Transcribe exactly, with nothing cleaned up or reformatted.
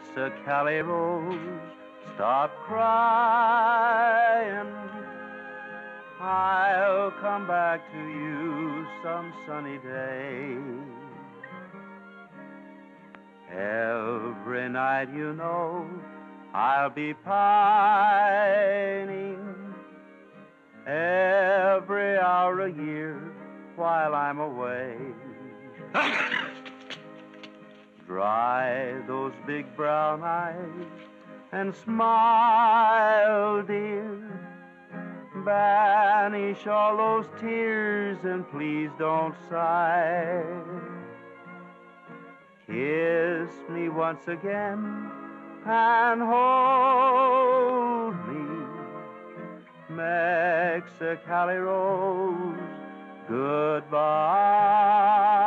Mexicali Rose, stop crying. I'll come back to you some sunny day. Every night, you know, I'll be pining. Every hour a year while I'm away. Dry those big brown eyes and smile, dear. Banish all those tears and please don't sigh. Kiss me once again and hold me, Mexicali Rose, goodbye.